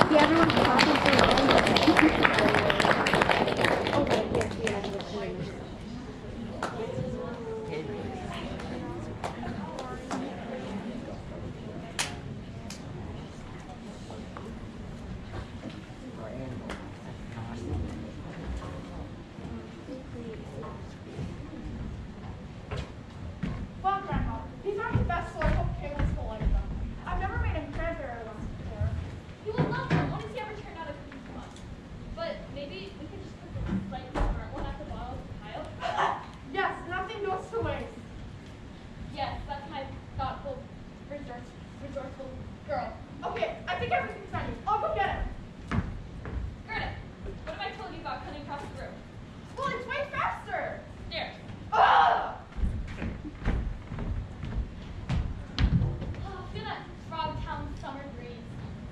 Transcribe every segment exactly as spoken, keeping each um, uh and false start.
Yeah, everyone's talking to me. Well, Grandma, these aren't the best soy hope Kayla's full of them. I've never made a cranberry ones before. You will love them. What does he ever turn out a cookie from us? But maybe we could just put the slightly smart one at the bottom of the pile. Yes, nothing goes to waste. Yes, that's my thoughtful, resource, resourceful girl. Okay, I think everything's ready. I'll go get it. Gerda, what have I told you about cutting across the room? Well, it's way faster. There. Ugh! Oh, feel that Frogtown summer breeze.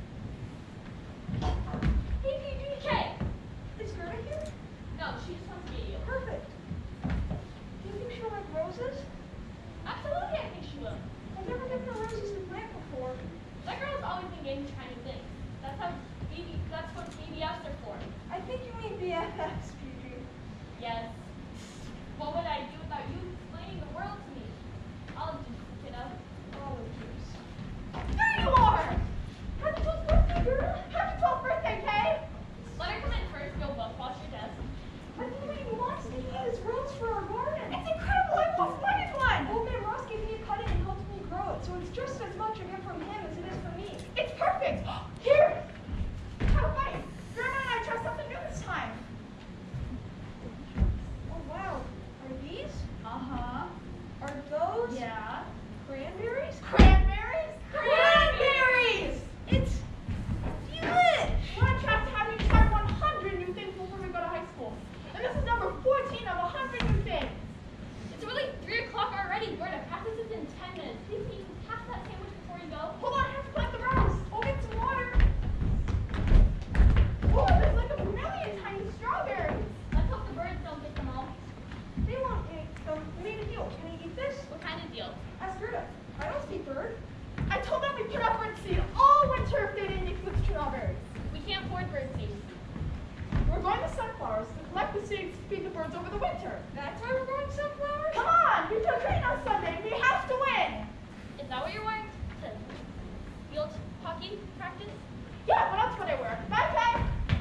Hey, P G K. Is Gerda here? No, she just wants to meet you. Perfect. Do you think she'll like roses? Absolutely, I think she will. I've never given her roses to plant before. That girl's always been game to try new things. That's how B B, that's what B B Fs are for. I think you mean B F Fs, P G. Yes. What would I do without you explaining the world to me? I'll just kiddo. Olive juice. There you are! Happy twelfth birthday, girl! Happy twelfth birthday, Kay! Let her come in first. Go both wash your desk. I've been waiting months to use rose for our garden. It's incredible! I just wanted one! Old man Ross gave me a cut it and helped me grow it, so it's just as much a gift from him as it is from me. It's perfect! Here! Have a bite! Grandma and I tried something new this time. Oh wow. Are these? Uh-huh. Are those? Yeah. Cranberries? Cranberries? Cranberries! It's delish! We're on track to have you try one hundred new things before we go to high school. And this is number fourteen of one hundred new things. It's really three o'clock already. Gerda, practice is in ten minutes. Please can you pass that sandwich before you go? Hold on, I have to plant the rose. I'll get some water. Oh, there's like a million tiny strawberries. Let's hope the birds don't get them all. They won't eat them. We made a deal. Can I eat this? What kind of deal? Ask Gerda. I don't speak bird. I told them we put up bird seed all winter if they didn't eat the strawberries. We can't afford bird seed. We're going to sunflowers to collect the seeds to feed the birds over the winter. That's why we're growing sunflowers? Come on, we took green on Sunday. We have to win. Is that what you're wearing to field hockey practice? Yeah, well, that's what I wear. Bye, Kay.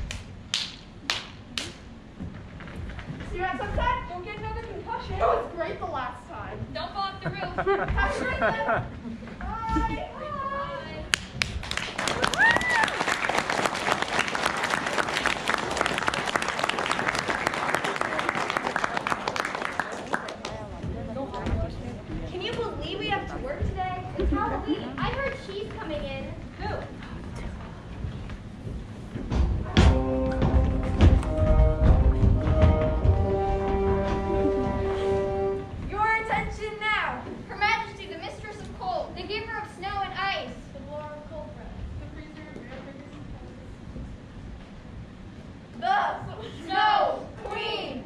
See you at sunset? Don't get another concussion. It was great the last time. Don't fall off the roof. Have a great day. Bye. Bye. Can you believe we have to work today? It's Halloween. I heard she's coming in. Who? Your attention now. Her Majesty, the Mistress of Cold. The giver of snow and ice. The Lord of cold breath. The freezer of air The Snow Queen.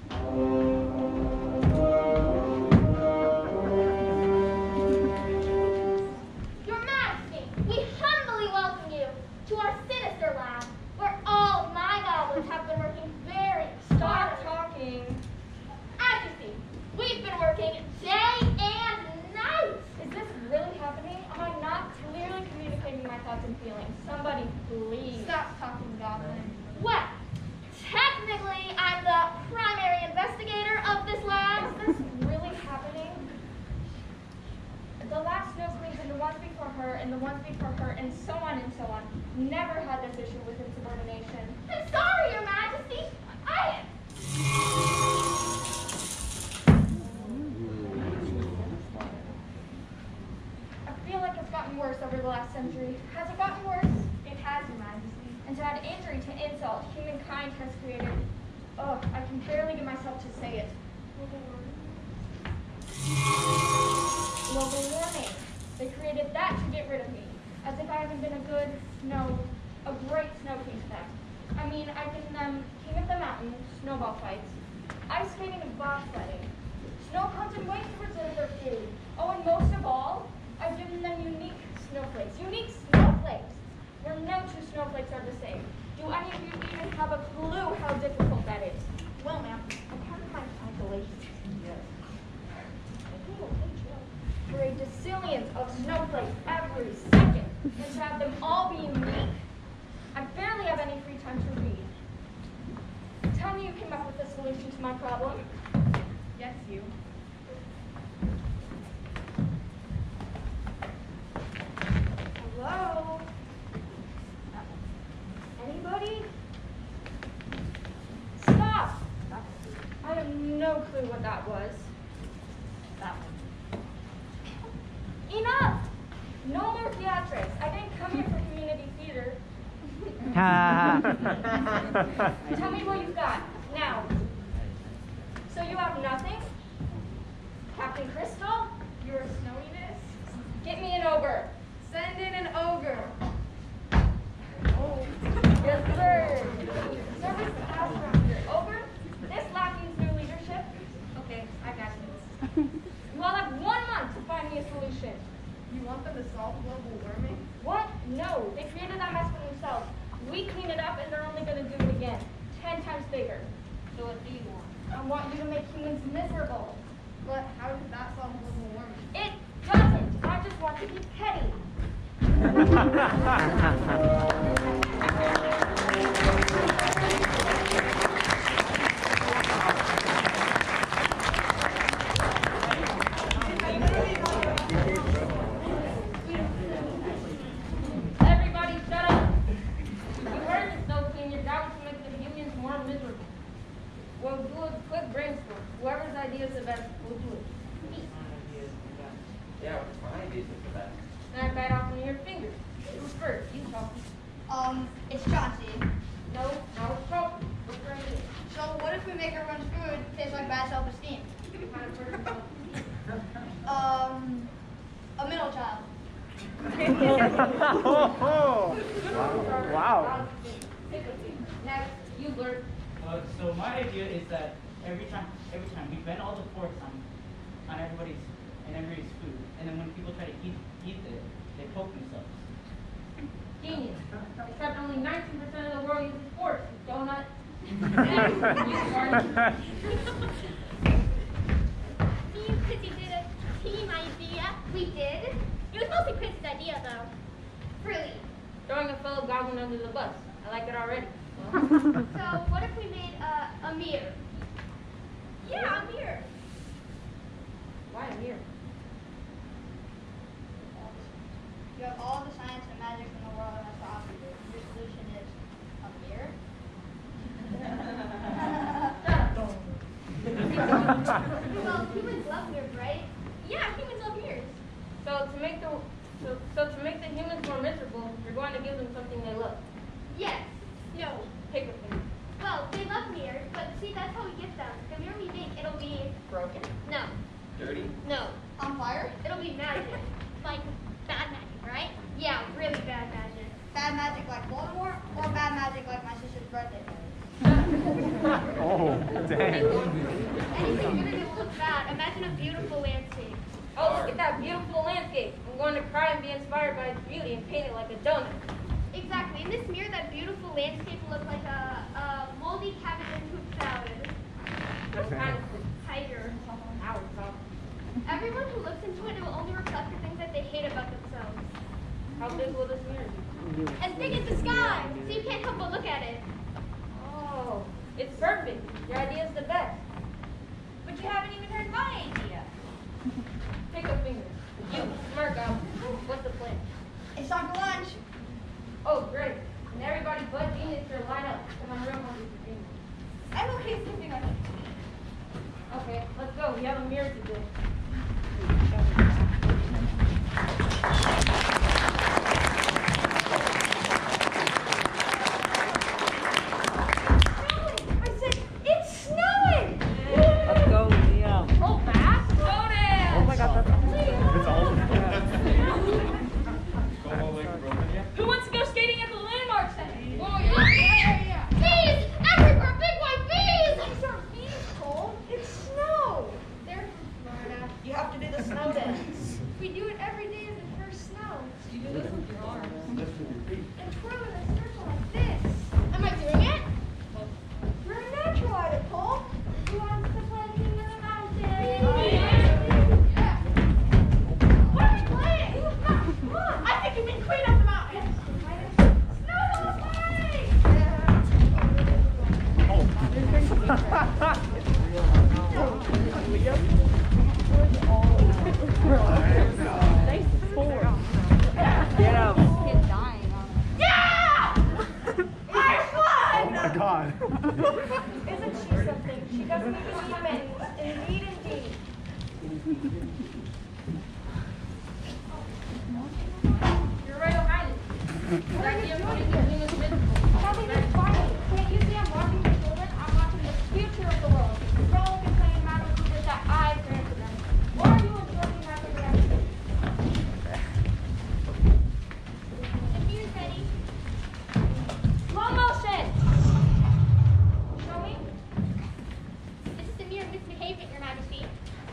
Your Majesty, we humbly welcome you to our sinister lab, where all my goblins have been working very Stop hard. talking. As you see, we've been working day and night. Is this really happening? Am I not clearly communicating my thoughts and feelings? Somebody please. Stop talking, Goblin. Well, technically, I'm the primary investigator of this lab. Is this really happening? The last snow queens and the ones before her and the ones before her and so on and so on never had this issue with insubordination. I'm sorry, Your Majesty. I... I feel like it's gotten worse over the last century. Has it gotten worse? It has, Your Majesty. And to add injury to insult, humankind has created... Ugh, I can barely get myself to say it. Global warming. They created that to get rid of me. As if I haven't been a good snow, a great snow king to them. I mean, I've been um, king of the mountain, snowball fights, ice skating and bobsledding, snow cones and waste reserve their food. Oh, and most of all, I've given them unique snowflakes. Unique snowflakes. Your where no two snowflakes are the same. Do any of you even have a clue how difficult that is? Well, ma'am, I counted my calculations. For a decillions of snowflakes every second, and to have them all be unique, I barely have any free time to read. Tell me you came up with a solution to my problem. Yes, you. Hello? Anybody? Stop! I have no clue what that was. That one. Enough! No more theatrics. I didn't come here for community theater. Tell me what you've got, now. So you have nothing? Captain Crystal? Your snowiness? Get me an ogre. Send in an ogre. Oh, yes, sir. Service passed around here. Ogre, this lacking new leadership. Okay, I got this. You all have one month to find me a solution. You want them to solve global warming? What? No, they created that mess for themselves. We clean it up and they're only going to do it again. Ten times bigger. So what do you want? I want you to make humans miserable. But how does that solve global warming? It doesn't. I just want to be petty. Everybody shut up. You heard the snow clean. Your job is to make the humans more miserable. We'll do a quick brainstorm. Whoever's idea is the best, we'll do it. Yeah, my idea is the best. Then I bite off one of your fingers. Who's first? You talk. Um, it's Chauncey. No, no, talk. What's your idea? So what if we make everyone's food taste like bad self-esteem? What kind of person is it? Um, a middle child. Wow. Next, you Bert. Uh, so my idea is that every time, every time we bend all the forks on, on everybody's and everybody's food, and then when people try to eat eat it, they poke themselves. Genius. Except only nineteen percent of the world uses forks. Donut. Me and Chrissy did a team idea. We did. It was mostly Chrissy's idea, though. Really. Throwing a fellow goblin under the bus. I like it already. So what if we made uh, a mirror? Yeah, a mirror. Why a mirror? You have all the science and magic in the world has to offer you. Your solution is a mirror? Well, humans love mirrors, right? Yeah, humans love mirrors. So to make the so, so to make the humans more miserable, you're going to give them something they love. Yes. No. Paper thing. Well, they love mirrors, but see, that's how we get them. The mirror we make, it'll be Broken. no, Dirty? no. On fire? It'll be magic, like bad magic, right? Yeah, really bad magic. Bad magic like Voldemort, or bad magic like my sister's birthday party? Oh, dang. Anything good it will look bad. Imagine a beautiful landscape. Oh, look at that beautiful landscape. I'm going to cry and be inspired by its beauty and paint it like a donut. Exactly. In this mirror, that beautiful landscape will look like a, a moldy cabbage and poop salad. What kind of Tiger. Now we're talking. Everyone who looks into it, it will only reflect the things that they hate about themselves. How big will this mirror be? As big as the sky, so you can't help but look at it. Oh, it's perfect. Your idea is the best. But you haven't even heard my idea. Pick a finger. You, smart goblin. What's the plan? It's time for lunch. Oh, great. And everybody but Genius should line up, because I'm real hungry for Genius. I'm okay sleeping on it. Okay, let's go. We have a mirror to do. I said, it's snowing! Let's go, Liam. Hold fast. Go down. Oh my god, that's it's all Go all the way to Broken yet? Who wants to go skating at the landmark center? Oh, Yeah, bees! Everywhere, big white bees! These are bees, Cole. It's snow. They're from Florida. Just make me mittens, indeed, indeed. You're right, O'Reilly. What are you doing here? Nothing is funny. Can't you see I'm watching the children? I'm watching the future of the world. Growing and playing matter secrets that I granted them. Why are you enjoying my progression? The beer's ready. Slow motion! Show me. This is the mere misbehavement, Your Majesty.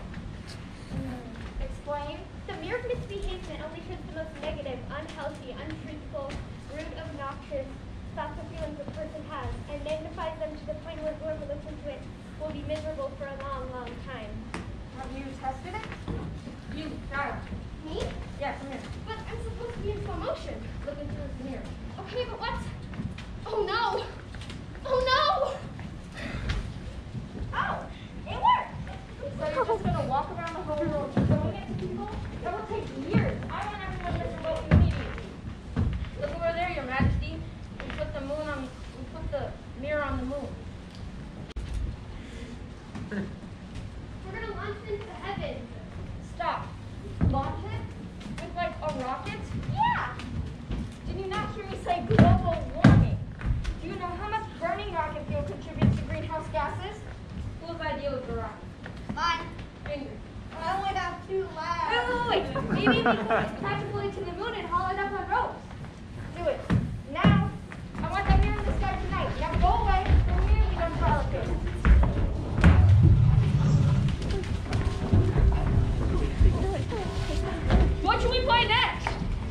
Explain. The mere misbehavement only shows the most negative, unhealthy, untruthful, rude, obnoxious thoughts or feelings a person has, and magnifies them to the point where whoever listens to it will be miserable for a long, long time. Have you tested it? You, child. Me? Yes, come here. But I'm supposed to be in slow motion. Look into this mirror. Okay, but what? Oh no! Oh no! Oh, it worked! So you're just gonna walk around the whole world showing it to people? That will take years. I want everyone to vote immediately. Look over there, Your Majesty. We put the moon on, we put the mirror on the moon. We're gonna launch into the heavens. Stop. Launch it? With like a rocket? Yeah! Did you not hear me say global warming? Do you know how much burning rocket fuel contributes to greenhouse gases? Whose idea was the rocket? Mine. Fingers. I only have two Wait, labs. wait, wait. Maybe we can practically to the moon and haul it up on ropes. Do it. Now. I want that mirror in the sky tonight. Now go away. From here we don't politics. What should we play next?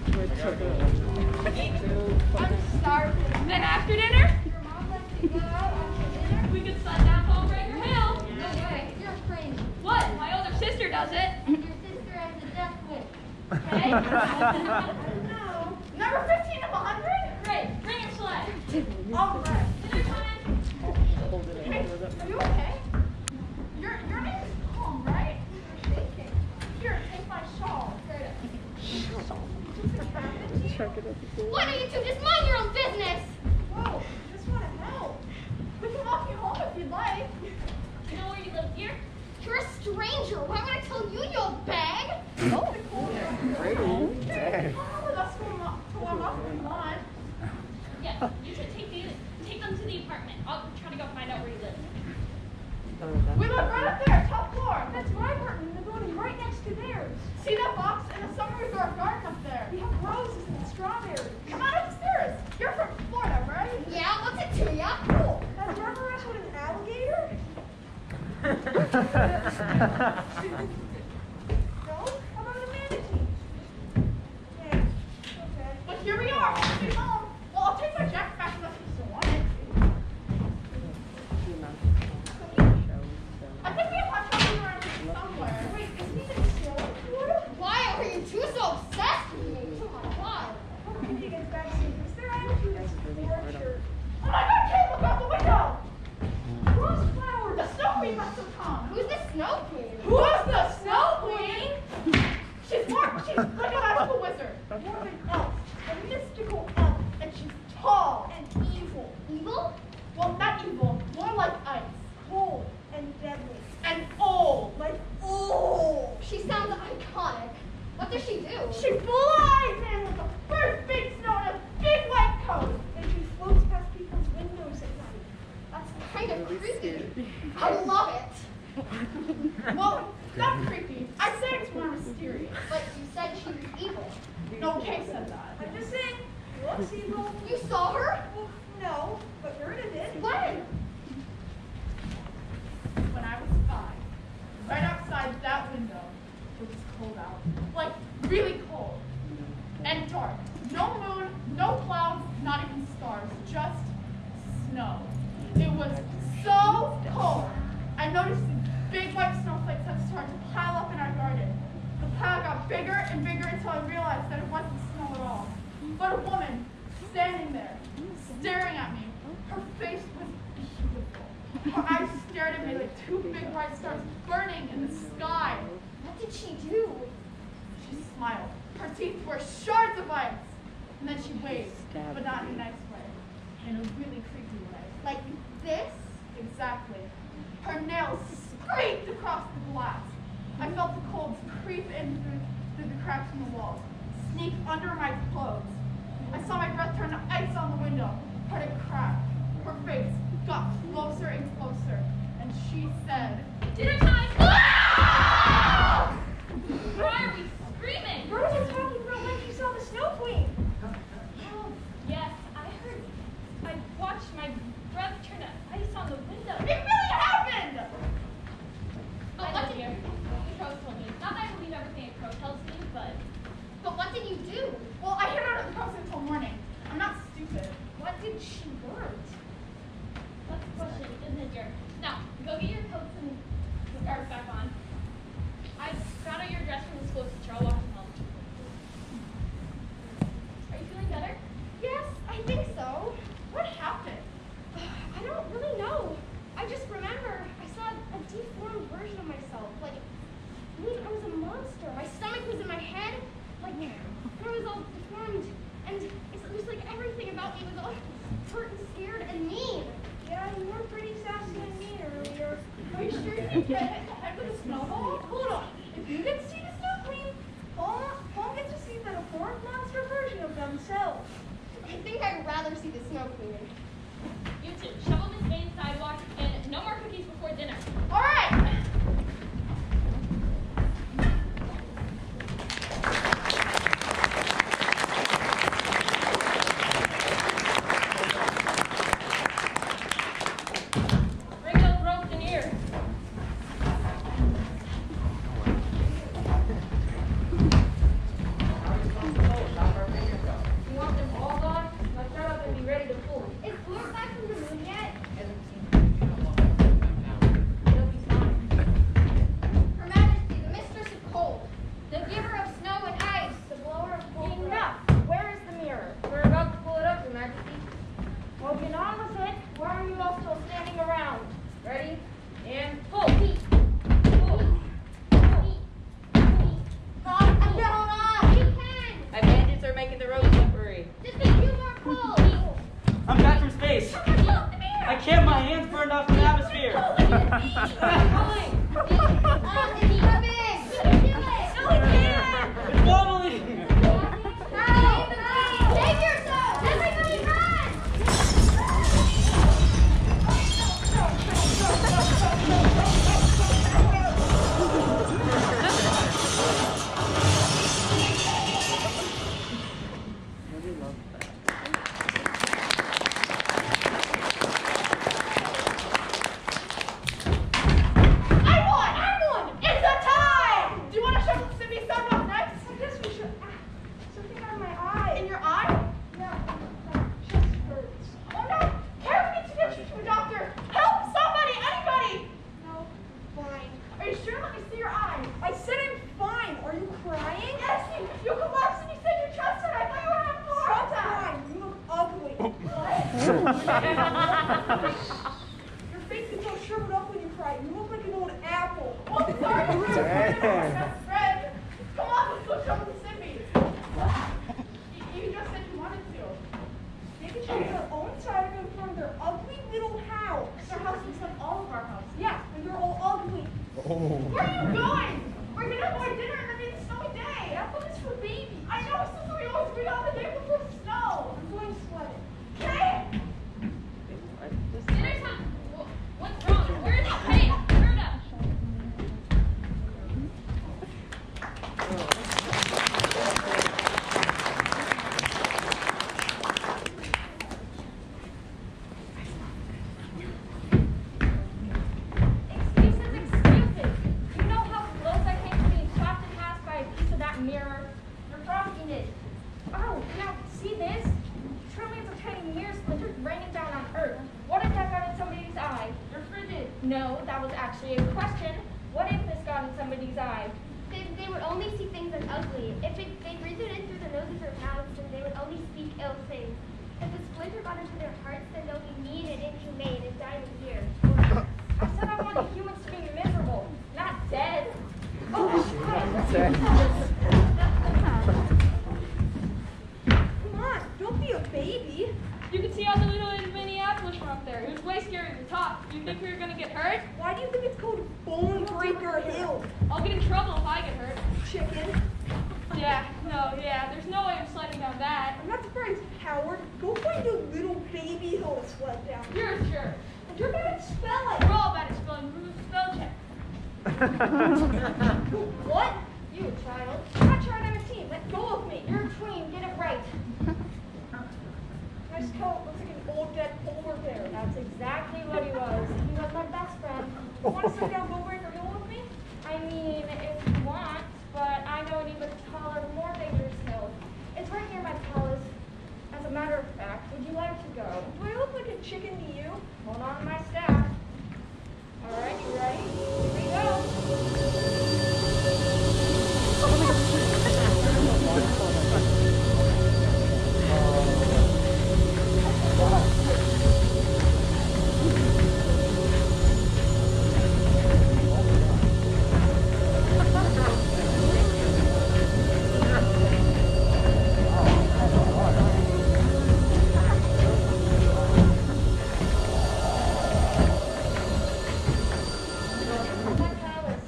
I'm starving. Then after dinner? Your mom lets me go out after dinner? We could slide down Homebreaker Hill. No way. You're crazy. What? My older sister does it. Your sister has a death wish. Okay? I don't know. Number fifteen of a hundred? Great. Bring your sled. All right. Dinner time. Hey, are you okay? Your your name is Tom, right? You're shaking. Here, take my shawl. Why don't you two just mind your own business? Whoa, just want to help. We can walk you home if you'd like. You know where you live here? You're a stranger. Why would I tell you, you old bag? Oh, the cool. Hey, come with us to warm up to warm up if you want. Yeah. You should take the take them to the apartment. I'll try to go find out where you live. We live right up there, top floor. That's right, Martin. The building right next to theirs. See that box in the summer resort garden up there? We have roses and strawberries. Come on upstairs. You're from Florida, right? Yeah, what's it to ya? Cool. Has Barbara with an alligator? No? How about a manatee? Okay. Okay. But here we are. He's home. Well, I'll take my jacket back unless you still want it. I think we have hot chocolate around here somewhere. Wait, is he even still in Florida? Why are you two so obsessed with me? Oh my god. How can you get back to because their attitude is torture. Oh my god, Kate, look out the window! Rose flowers! The snow queen must have come. Who's the snow queen? Who's the snow queen? She's more, she's like a magical wizard. More of an elf. A mystical elf. And she's tall and evil. Evil? Well, not evil. More like ice. Cold and deadly. And old. Like old. She sounds iconic. What does she do? She flies in with the first big snow and a big white coat. And she floats past people's windows at night. That's kind of creepy. I love it. Well, not creepy. I said it's more mysterious. But you said she was evil. No, Kay said that. I'm just saying, looks evil. You saw her? Well, no, but Gerda did. When? When I was five, right outside that window, it was cold out. Like, really cold. And dark. No moon, no clouds, not even stars. Just snow. It was so cold. I noticed these big white snowflakes had started to pile up in our garden. The pile got bigger and bigger until I realized that it wasn't snow at all, but a woman standing there, staring at me. Her face was beautiful. Her eyes stared at me like two big bright stars burning in the sky. What did she do? She smiled. Her teeth were shards of ice. And then she waved, but not in a nice way. In a really creepy way. Like this? Exactly. Her nails scraped across the glass. I felt the cold creep in through, through the cracks in the walls, sneak under my clothes. I saw my breath turn to ice on the window, heard it crack. Her face got closer and closer, and she said, Dinner time! "Ah!" Why are we screaming? Rose was talking about when she saw the Snow Queen. Oh, yes, I heard. I watched my breath turn to ice on the window. It really happened! But what did you? The crow told me. Not that I believe everything a crow tells me, but But what did you do? Well, I hid out of the house until morning. I'm not stupid. What did she learn? that's the question, isn't it, dear? Now, go get your coats and scarves back on. I found out your dress from the school teacher. I'll walk you home. Are you feeling better? Yes, I think so. What happened? I don't really know. I just remember I saw a deformed version of myself. Like, I mean, I was a monster. My stomach was in my head. Like, I was all deformed. And it was like everything about me was all hurt and scared and mean. Yeah, you were pretty sassy and mean earlier. Are you sure you didn't get hit in the head with a snowball? Hold on. If you get to see the Snow Queen, Paul, Paul gets to see the deformed monster version of themselves. I think I'd rather see the Snow Queen. You two, shovel this main sidewalk and no more cookies before dinner. all right. Bring those ropes in here. You want them all gone? Let's shut up and be ready to pull. Is Blurt back from the moon yet? It'll be fine. Her Majesty, the mistress of cold, the giver of snow and ice, the blower of cold. Enough! Where is the mirror? We're about to pull it up, Your Majesty. Well, get on with it. Why are you all still standing around? Ready? And pull. Pull. I'm down. You can. My bandits are making the road slippery. Just a few more pulls. I'm back from space. Pull the mirror. I can't. My hands burned off in the atmosphere. Uh, it's coming. You can do it. No, we can't. It's wobbling. Hey, save yourself. Everybody run. I won! I won! It's a tie! Do you want to shovel the city sidewalk next? I guess we should. Ah, something on my eye. In your eye? Yeah, my chest hurts. Oh no! Karen needs to get you to a doctor! Help! Somebody! Anybody! No, fine. Are you sure? Let me see your eye. I said I'm fine. Are you crying? Yes, you, you collapsed and you said you trusted. I thought you were having a heart Stop attack. crying. You look ugly. Your face is so shriveled up when you cry. You look like an old apple. Oh, sorry. Dang. That's Fred. Come on, let's go shovel the city. You, you just said you wanted to. Maybe she has their own side of them from their ugly little house. It's our house inside all of our houses. Yeah, and they're all ugly. Oh. Where are you going? We're gonna avoid dinner and then it's a snowy day. Apple is for babies. I know, it's something we always read on the day before snow. I'm going sweating. Okay? Dinner time. Wh- What's wrong? Where is it? Hey, Gerda. Excuses, excuses. You know how close I came to being chopped in half by a piece of that mirror? You're frosting it. Oh, now, see this? Trillions of tiny mirror splinters raining down on Earth. What if that got in somebody's eye? You're frigid. No, that was actually a question. What if this got in somebody's eye? They, they would only see things as ugly. If it, they breathed it in through the noses or mouths, then they would only speak ill things. If the splinter got into their hearts, then they'll be mean and inhumane and die with fear. I said I wanted humans to be miserable, not dead. Oh, Come on, don't be a baby. You can see all the little in Minneapolis from up there. It was wasted scary to talk. Do you think we were gonna get hurt? Why do you think it's called Bone Breaker Hill? I'll get in trouble if I get hurt. Chicken. Yeah, no, yeah, there's no way I'm sliding down that. I'm not surprised, Howard. Go find a little baby hill to sled down. You're a jerk. And you're bad at spelling. We're all bad at spelling. Who's a spell check? What? You, child. I'm not trying on a team. Let go of me. You're a tween. Get it right. Nice coat. Looks like an old dead polar bear. That's exactly what he was. He was my best friend. Want to sit down Bone Breaker Hill with me? I mean, if you want, but I know an even taller, more dangerous hill. It's right near my palace. As a matter of fact, would you like to go? Do I look like a chicken to you? Hold on to my staff. All right, you ready? Here we go. My palace.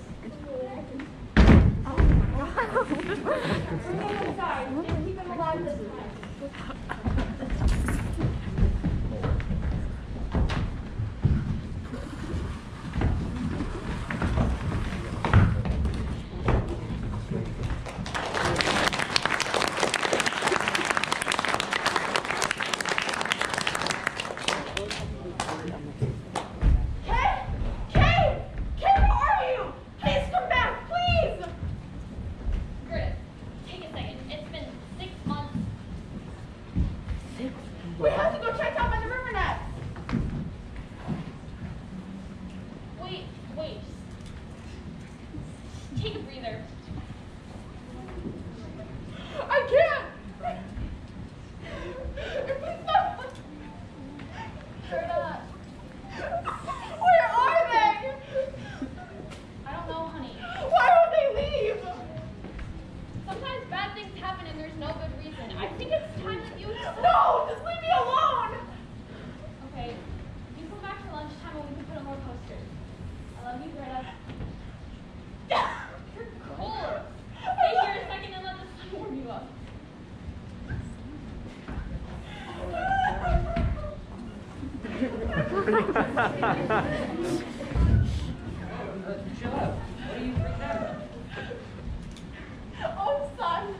Bring him inside and keep him alive this time. Kay? Kay? Kay, where are you? Please come back, please! Griff, take a second. It's been six months. We have to go check out by the river net. Wait, wait. Just take a breather. I can't. If we stop. Gerda, Where are they? I don't know, honey. Why won't they leave? Sometimes bad things happen and there's no good reason. I think it's time that you... No, just leave me alone. Okay, you come back for lunchtime and we can put on more posters. I love you, Greta. You're cold. Stay here a second and let the sun warm you up. Uh, chill out. What are you freaking out about? Oh, son.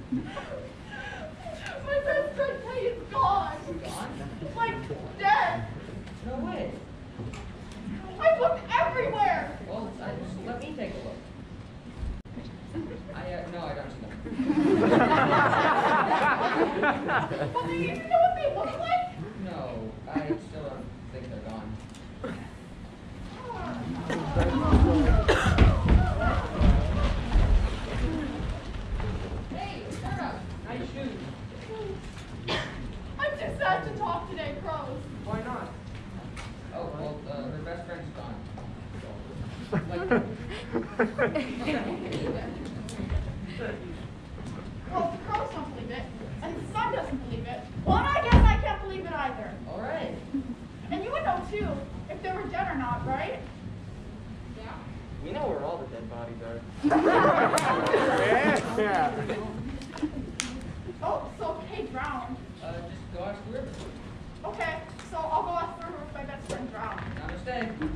My best friend Kay is gone. Gone? Like, dead. No way. I looked everywhere. Well, uh, just let me take a look. I, uh, no, I don't see them. But do you even know what they look like? No, I still don't think they're gone. Hey, Gerda. Nice shoes. I'm too sad to talk today, Crows. Why not? Oh, well, uh, her best friend's gone. Like, Well, the crows don't believe it, and the sun doesn't believe it. Well, and I guess I can't believe it either. all right. And you would know too, if they were dead or not, right? Yeah. We know where all the dead bodies are. Yeah. Oh, so Kay drowned. Uh, just go ask the river. Okay, so I'll go ask the river if my best friend drowned. Namaste.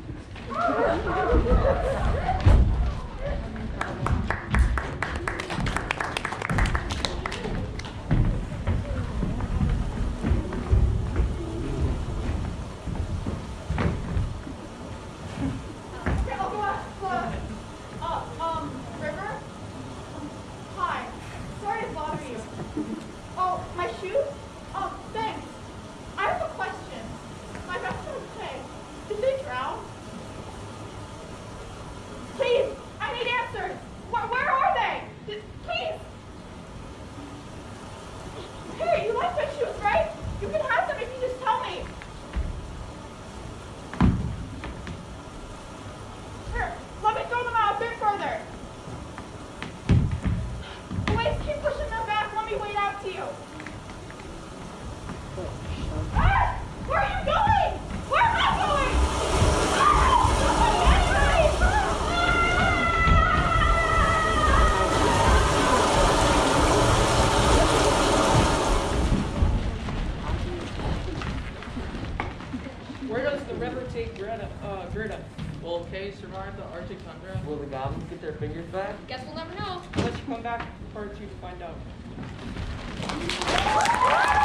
Okay, I'll go ask the, uh, um, river. Hi, sorry to bother you. Oh, my shoes? Oh, thanks. I have a question. My best friend Kay, did they drown? Please, I need answers. Where, where are they? Did, please. Hey, you like my shoes, right? You can have them if you just tell me. Here, let me throw them out a bit further. Please keep pushing them back. Let me wait out to you. Ah! Where are you going? Where am I going? replicate Greta, uh, Greta. Will Kay survive the Arctic tundra? Will the goblins get their fingers back? Guess we'll never know. I'll let you come back for part two to find out.